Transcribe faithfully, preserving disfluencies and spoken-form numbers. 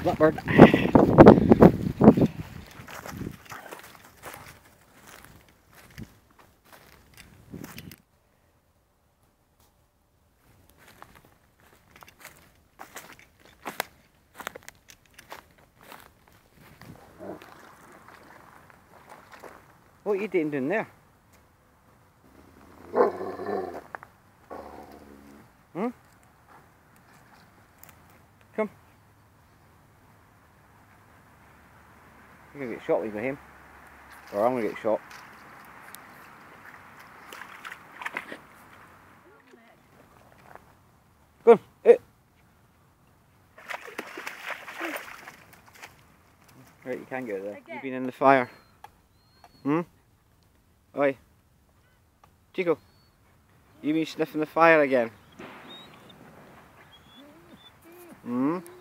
blackbird. What are you doing down there? Hmm? Come. You're gonna get shot with him. Or I'm gonna get shot. Go on, out. Right, you can go there. You've been in the fire. Hmm? Oi. Chico. You've been sniffing the fire again. Hmm?